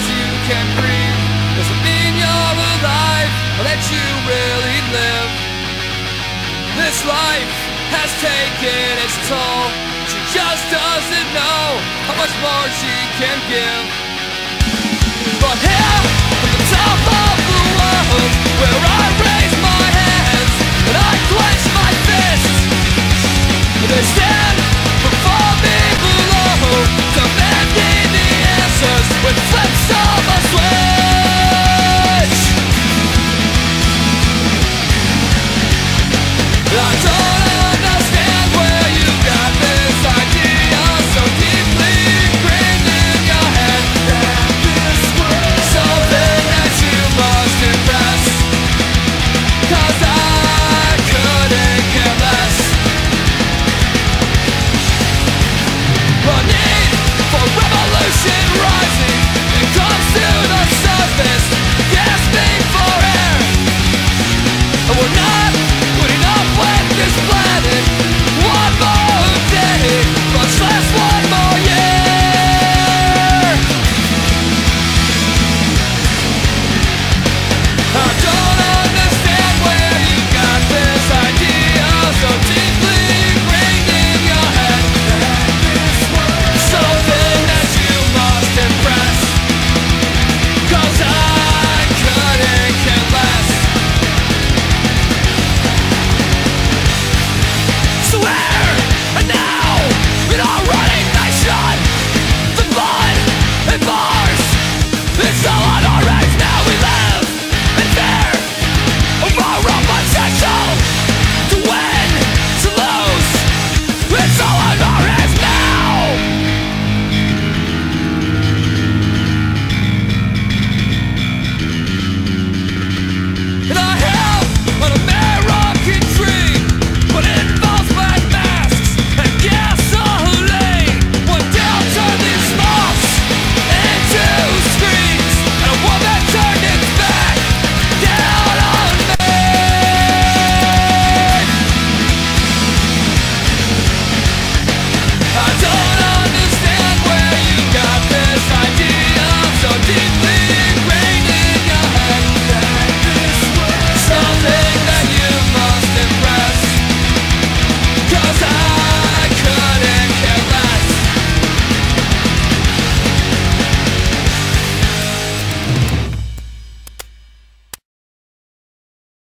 as you can breathe doesn't mean you're alive or that you really live. This life has taken its toll. She just doesn't know how much more she can give. But here, at the top of the world, where I raise my hands and I clench my fists, they stand before me below, demanding the answers with flips of a switch. I don't understand where you got this idea so deeply ingrained in your head, that this was something that you must impress, 'cause I couldn't care less. A need for revolution rising, it comes to the surface, gasping for air. And we're not putting up with this planet one more day, much less one more year. I don't understand where you got this idea so deeply ingrained in your head, that this was something that you must impress, 'cause I couldn't care less. So here and now, in our